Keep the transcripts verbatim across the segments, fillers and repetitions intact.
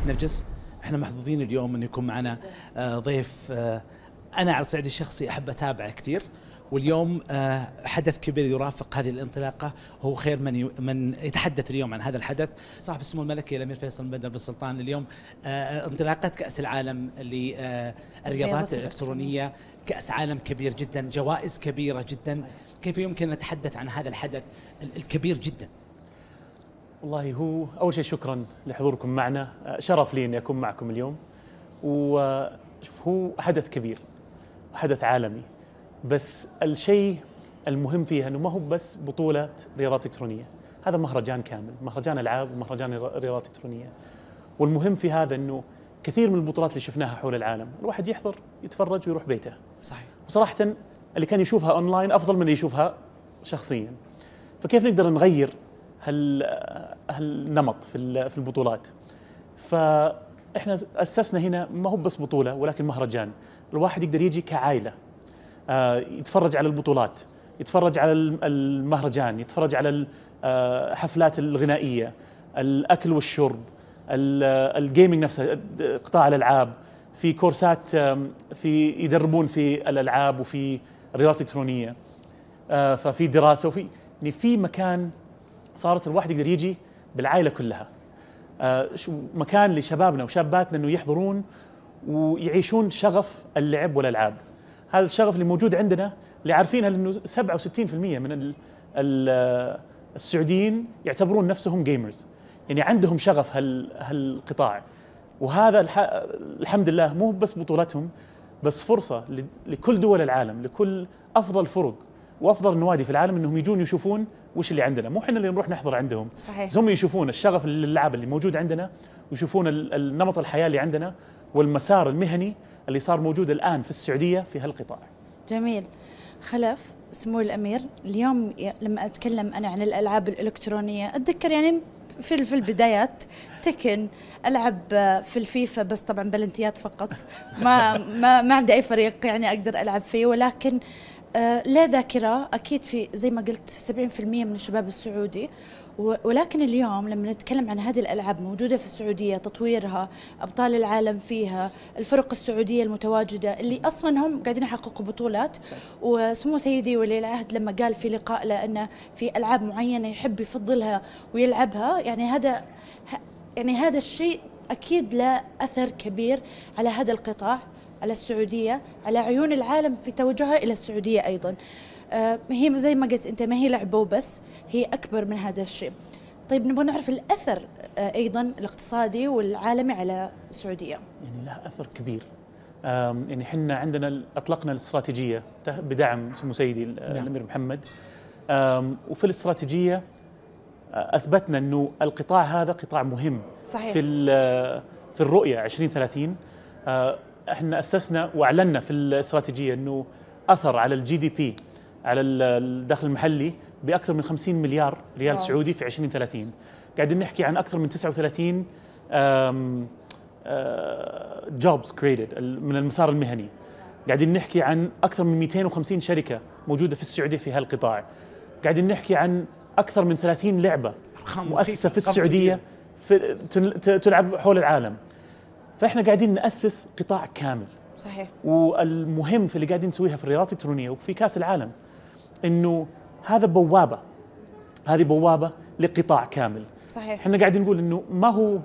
نرجس، احنا محظوظين اليوم انه يكون معنا آه، ضيف آه، انا على الصعيد الشخصي احب اتابعه كثير، واليوم آه، حدث كبير يرافق هذه الانطلاقه، هو خير من من يتحدث اليوم عن هذا الحدث. صاحب السمو الملكي الامير فيصل بن بالسلطان اليوم آه، انطلاقه كاس العالم للرياضات الالكترونيه، كاس عالم كبير جدا، جوائز كبيره جدا. كيف يمكن نتحدث عن هذا الحدث الكبير جدا؟ والله هو أول شيء شكرا لحضوركم معنا، شرف لي أني أكون معكم اليوم. وهو حدث كبير، حدث عالمي، بس الشيء المهم فيها أنه ما هو بس بطولة رياضات إلكترونية، هذا مهرجان كامل، مهرجان ألعاب ومهرجان رياضات إلكترونية. والمهم في هذا أنه كثير من البطولات اللي شفناها حول العالم الواحد يحضر يتفرج ويروح بيته. صحيح. وصراحة اللي كان يشوفها أونلاين أفضل من اللي يشوفها شخصيا. فكيف نقدر نغير هال هالنمط في في البطولات؟ فاحنا اسسنا هنا ما هو بس بطوله ولكن مهرجان، الواحد يقدر يجي كعائله يتفرج على البطولات، يتفرج على المهرجان، يتفرج على الحفلات الغنائيه، الاكل والشرب، الجيمنج نفسه، قطاع الالعاب، في كورسات، في يدربون في الالعاب وفي الرياضات الالكترونيه، ففي دراسه وفي يعني في مكان صارت الواحد يقدر يجي بالعائله كلها. آه مكان لشبابنا وشاباتنا انه يحضرون ويعيشون شغف اللعب والالعاب. هذا الشغف اللي موجود عندنا اللي عارفينها، لانه سبعة وستين بالمئة من ال ال السعوديين يعتبرون نفسهم جيمرز، يعني عندهم شغف هال هالقطاع. وهذا الحمد لله مو بس بطولتهم، بس فرصه لكل دول العالم، لكل افضل فرق وافضل النوادي في العالم انهم يجون يشوفون وش اللي عندنا. مو احنا اللي نروح نحضر عندهم، صحيح. هم يشوفون الشغف للعب اللي موجود عندنا، ويشوفون النمط الحياه اللي عندنا والمسار المهني اللي صار موجود الان في السعوديه في هالقطاع. جميل. خلف سمو الامير، اليوم لما اتكلم انا عن الالعاب الالكترونيه اتذكر يعني في في البدايات تكن العب في الفيفا، بس طبعا بلنتيات فقط، ما ما ما عندي اي فريق يعني اقدر العب فيه، ولكن آه لا ذاكرة أكيد في زي ما قلت في سبعين بالمئة من الشباب السعودي. ولكن اليوم لما نتكلم عن هذه الألعاب موجودة في السعودية، تطويرها، أبطال العالم فيها، الفرق السعودية المتواجدة اللي أصلا هم قاعدين يحققوا بطولات. وسمو سيدي ولي العهد لما قال في لقاء له أنه في ألعاب معينة يحب يفضلها ويلعبها، يعني هذا يعني هذا الشيء أكيد له أثر كبير على هذا القطاع، على السعودية، على عيون العالم في توجهها إلى السعودية أيضا. آه هي زي ما قلت أنت، ما هي لعبة وبس، هي أكبر من هذا الشيء. طيب نبغى نعرف الأثر آه أيضا الاقتصادي والعالمي على السعودية. يعني له أثر كبير. يعني احنا عندنا أطلقنا الاستراتيجية بدعم سمو سيدي الأمير محمد، وفي الاستراتيجية أثبتنا أنه القطاع هذا قطاع مهم. صحيح. في في الرؤية عشرين ثلاثين احنا اسسنا واعلنا في الاستراتيجيه انه اثر على الجي دي بي، على الدخل المحلي، باكثر من خمسين مليار ريال واو. سعودي في عشرين ثلاثين. قاعدين نحكي عن اكثر من تسعة وثلاثين جوبز كريتد من المسار المهني. قاعدين نحكي عن اكثر من مئتين وخمسين شركه موجوده في السعوديه في هالقطاع. قاعدين نحكي عن اكثر من ثلاثين لعبه مؤسسه في السعوديه في تلعب حول العالم. فاحنا قاعدين نأسس قطاع كامل. صحيح. والمهم في اللي قاعدين نسويها في الرياضات الإلكترونية وفي كأس العالم انه هذا بوابة، هذه بوابة لقطاع كامل. صحيح. احنا قاعدين نقول انه ما هو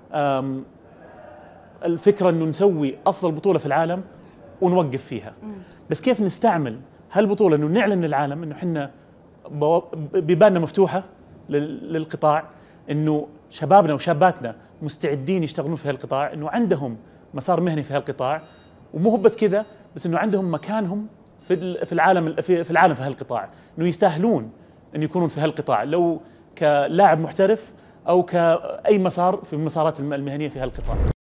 الفكرة انه نسوي افضل بطولة في العالم ونوقف فيها، مم. بس كيف نستعمل هالبطولة انه نعلن للعالم انه احنا بيباننا مفتوحة للقطاع، انه شبابنا وشاباتنا مستعدين يشتغلون في هالقطاع، انه عندهم مسار مهني في هالقطاع، ومو هو بس كذا، بس انه عندهم مكانهم في في العالم في العالم في هالقطاع، انه يستاهلون ان يكونون في هالقطاع، لو كلاعب محترف او كاي مسار في المسارات المهنيه في هالقطاع.